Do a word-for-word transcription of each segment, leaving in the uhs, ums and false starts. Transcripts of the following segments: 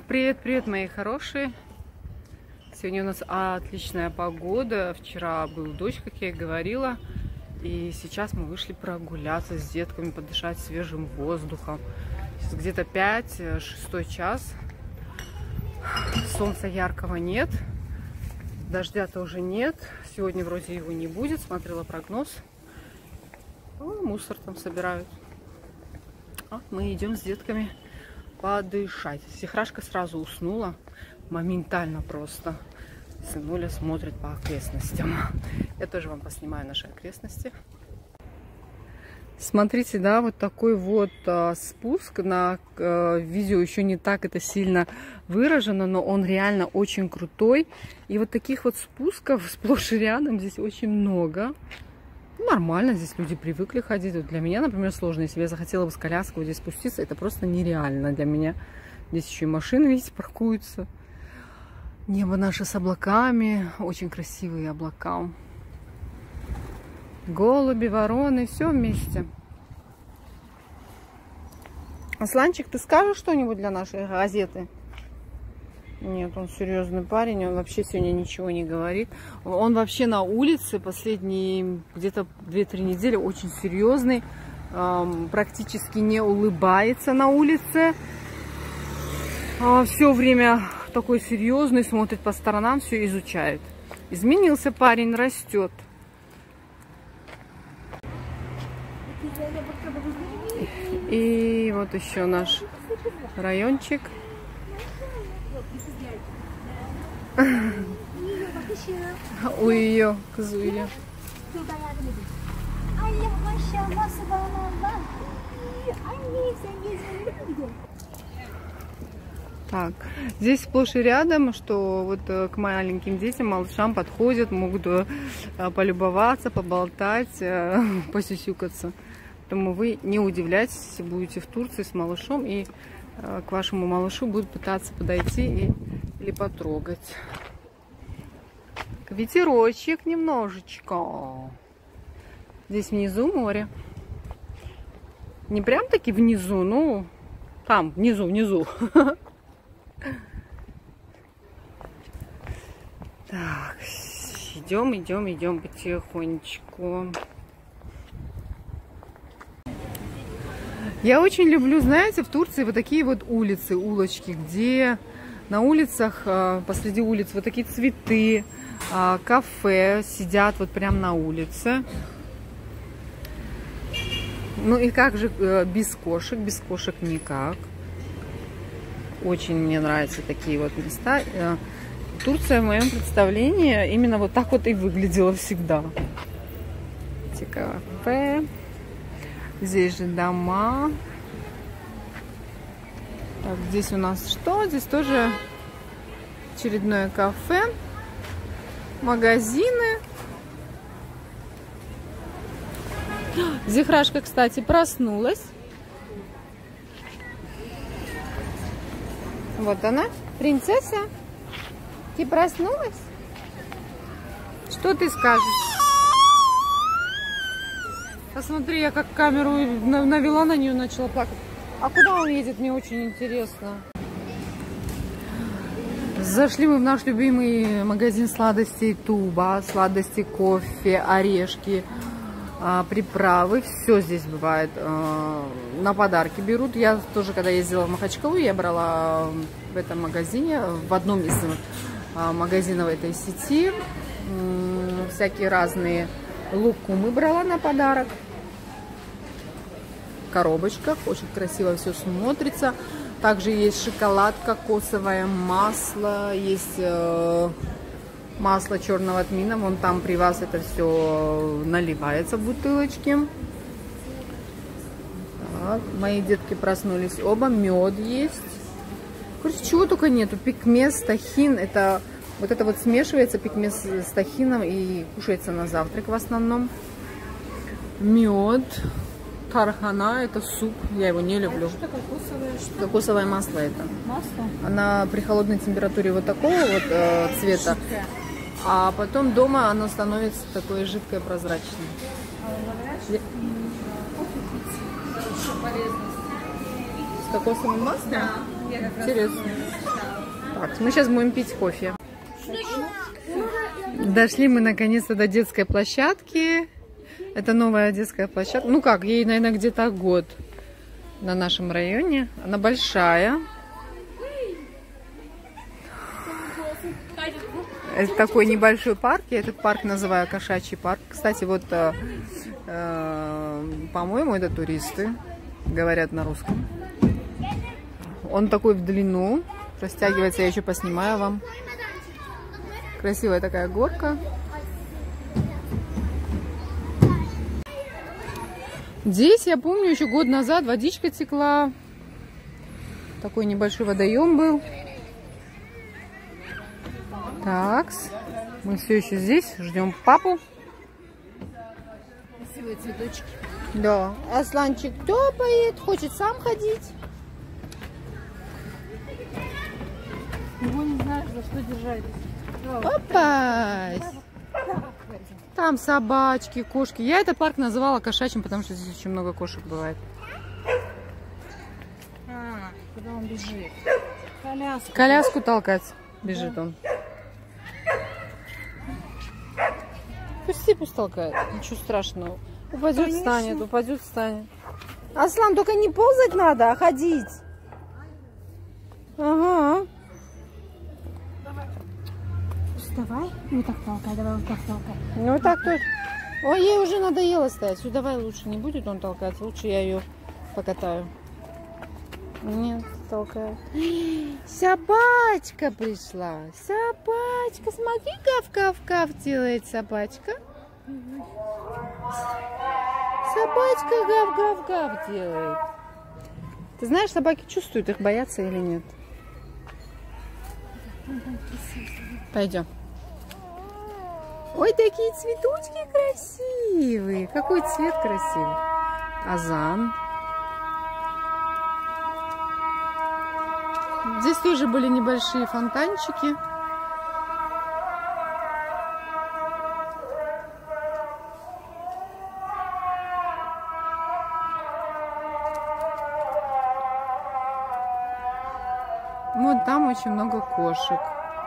Привет, привет, мои хорошие. Сегодня у нас отличная погода. Вчера был дождь, как я и говорила. И сейчас мы вышли прогуляться с детками, подышать свежим воздухом. Сейчас где-то пять, шестой час. Солнца яркого нет. Дождя тоже нет. Сегодня вроде его не будет. Смотрела прогноз. О, мусор там собирают. А мы идем с детками подышать. Сихрашка сразу уснула. Моментально просто. Сынуля смотрит по окрестностям. Я тоже вам поснимаю наши окрестности. Смотрите, да, вот такой вот а, спуск. На а, видео еще не так это сильно выражено, но он реально очень крутой. И вот таких вот спусков сплошь и рядом здесь очень много. Нормально, здесь люди привыкли ходить. Вот для меня, например, сложно. Если я захотела бы с коляской вот здесь спуститься, это просто нереально для меня. Здесь еще и машины, видите, паркуются. Небо наше с облаками. Очень красивые облака. Голуби, вороны, все вместе. Асланчик, ты скажешь что-нибудь для нашей газеты? Нет, он серьезный парень, он вообще сегодня ничего не говорит. Он вообще на улице последние где-то две-три недели очень серьезный, эм, практически не улыбается на улице. Э, все время такой серьезный, смотрит по сторонам, все изучает. Изменился парень, растет. И вот еще наш райончик. Uyuyor, kız uyuyor. Так, здесь сплошь и рядом, что вот к маленьким детям, малышам подходят, могут полюбоваться, поболтать, посюсюкаться. Поэтому вы не удивляйтесь, если будете в Турции с малышом и к вашему малышу будут пытаться подойти и, или потрогать. Ветерочек немножечко. Здесь внизу море. Не прям таки внизу, ну там, внизу, внизу. Так, идем, идем, идем потихонечку. Я очень люблю, знаете, в Турции вот такие вот улицы, улочки, где на улицах, посреди улиц вот такие цветы, кафе, сидят вот прям на улице. Ну и как же без кошек? Без кошек никак. Очень мне нравятся такие вот места. Турция в моем представлении именно вот так вот и выглядела всегда. Эти кафе. Здесь же дома. Так, здесь у нас что? Здесь тоже очередное кафе. Магазины. Зихрашка, кстати, проснулась. Вот она, принцесса. Ты проснулась? Что ты скажешь? Посмотри, я как камеру навела на нее, начала плакать. А куда он едет, мне очень интересно. Зашли мы в наш любимый магазин сладостей Туба. Сладости, кофе, орешки, приправы. Все здесь бывает. На подарки берут. Я тоже, когда ездила в Махачкалу, я брала в этом магазине, в одном из магазинов этой сети. Всякие разные лукумы брала на подарок. В коробочках. Очень красиво все смотрится. Также есть шоколад, кокосовое масло. Есть э, масло черного тмина. Вон там при вас это все наливается в бутылочки. Так, мои детки проснулись оба. Мед есть. Короче, чего только нету. Пикмес, тахин. Это вот это вот смешивается, пикмес с тахином, и кушается на завтрак в основном. Мед. Тархана, это суп, я его не люблю. А что кокосовое? Что? Кокосовое масло это. Масло? Она при холодной температуре вот такого вот э, цвета, жидкое. А потом дома оно становится такое жидкое, прозрачное. А вы говорят, что кофе пить? С кокосовым маслом? Да. Интересно. Да. Так, мы сейчас будем пить кофе. Дошли мы наконец-то до детской площадки. Это новая детская площадка. Ну как, ей, наверное, где-то год на нашем районе. Она большая. Это такой небольшой парк. Я этот парк называю Кошачий парк. Кстати, вот, э, э, по-моему, это туристы. Говорят на русском. Он такой в длину. Растягивается, я еще поснимаю вам. Красивая такая горка. Здесь, я помню, еще год назад водичка текла. Такой небольшой водоем был. Так, мы все еще здесь, ждем папу. Красивые цветочки. Да. Асланчик топает, хочет сам ходить. Его не знаю, за что держать. Опа! Там собачки, кошки. Я этот парк называла кошачьим, потому что здесь очень много кошек бывает. А, куда он бежит? Коляску. Коляску толкать бежит он. Пусти, пусть толкает. Ничего страшного. Упадет, Конечно. встанет, упадет, встанет. Аслан, только не ползать надо, а ходить. Ага. Давай. Ну так толкай, давай вот так толкай. Ну так тут. Ой, ей уже надоело стоять. Все, давай лучше не будет он толкать. Лучше я ее покатаю. Нет, толкает. Собачка пришла. Собачка. Смотри, гав-гав-гав делает собачка. Собачка гав-гав-гав делает. Ты знаешь, собаки чувствуют, их боятся или нет? Пойдем. Ой, такие цветочки красивые. Какой цвет красивый. Азан. Здесь тоже были небольшие фонтанчики. Вот там очень много кошек.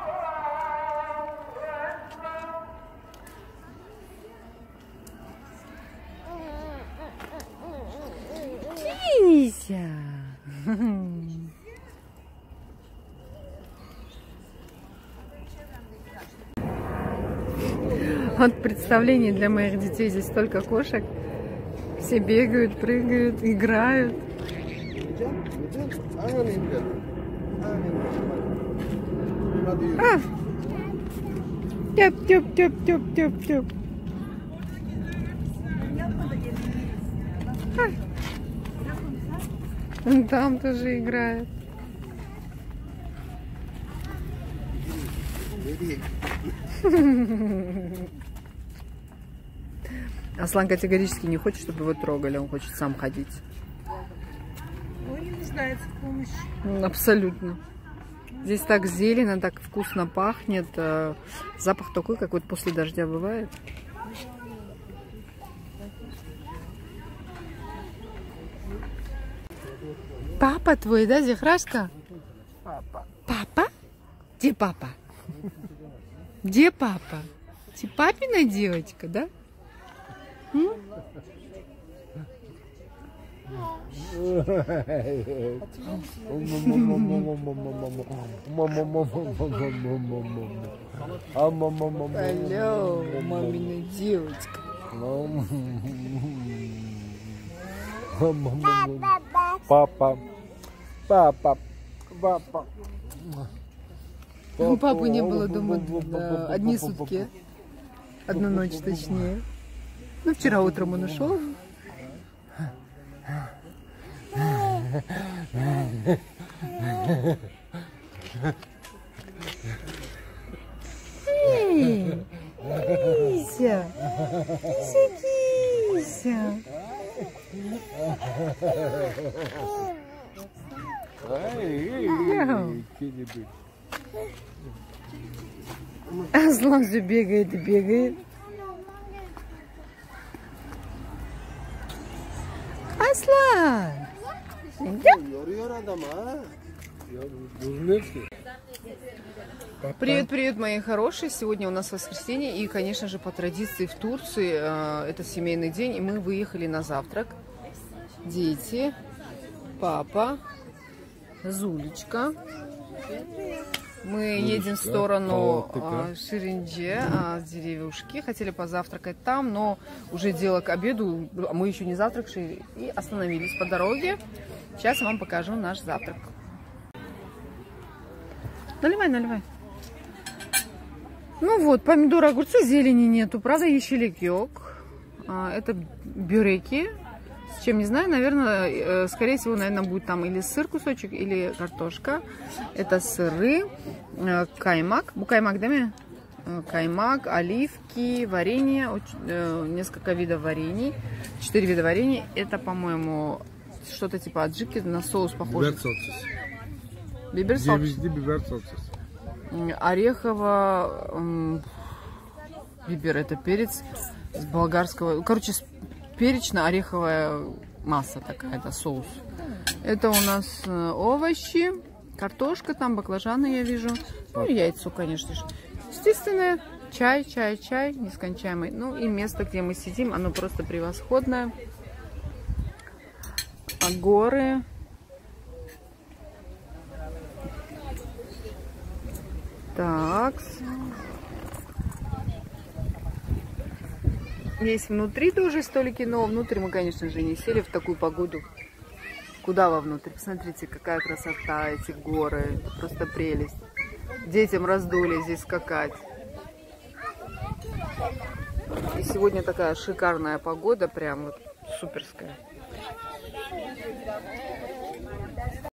Кися. Вот представление для моих детей. Здесь столько кошек. Все бегают, прыгают, играют. А! Тёп, тёп, тёп, тёп, тёп, тёп. А! Он там тоже играет. Аслан категорически не хочет, чтобы его трогали. Он хочет сам ходить. Он не нуждается в помощи. Абсолютно. Здесь так зелено, так вкусно пахнет. Запах такой, как вот после дождя бывает. Папа твой, да, Зехрашка? Папа. Папа? Где папа? Где папа? Ты папина девочка, да? М? Алло, мамина девочка. Папа, папа, папа. У папы не было дома да, одни сутки. Одну ночь точнее. Ну, вчера утром он ушел. Эй, Кися! Кися! Аслан все бегает и бегает. Аслан! Yoruyor adam ha. Ya bu ne ki? Привет, привет, мои хорошие! Сегодня у нас воскресенье, и, конечно же, по традиции в Турции э, это семейный день, и мы выехали на завтрак. Дети, папа, Зулечка. Мы едем в сторону э, Ширинджи, э, деревушки. Хотели позавтракать там, но уже дело к обеду, мы еще не завтракали, и остановились по дороге. Сейчас я вам покажу наш завтрак. Наливай, наливай. Ну вот, помидоры, огурцы, зелени нету. Правда, ещелек йог. Это бюреки. С чем, не знаю, наверное, скорее всего, наверное, будет там или сыр кусочек, или картошка. Это сыры, каймак. Букаймак, да, мне? Каймак, оливки, варенье. Несколько видов варений. Четыре вида варений. Это, по-моему, что-то типа аджики, на соус похоже. Биберсокс. Биберсокс. Орехово, бибер, это перец с болгарского, короче, перечно-ореховая масса такая, это соус. Это у нас овощи, картошка, там баклажаны я вижу, ну и яйцо, конечно же. Естественно, чай, чай, чай, нескончаемый. Ну и место, где мы сидим, оно просто превосходное. А горы. Так. Есть внутри тоже столики, но внутрь мы, конечно же, не сели в такую погоду. Куда вовнутрь? Посмотрите, какая красота, эти горы. Это просто прелесть. Детям раздули здесь скакать. И сегодня такая шикарная погода, прям вот суперская.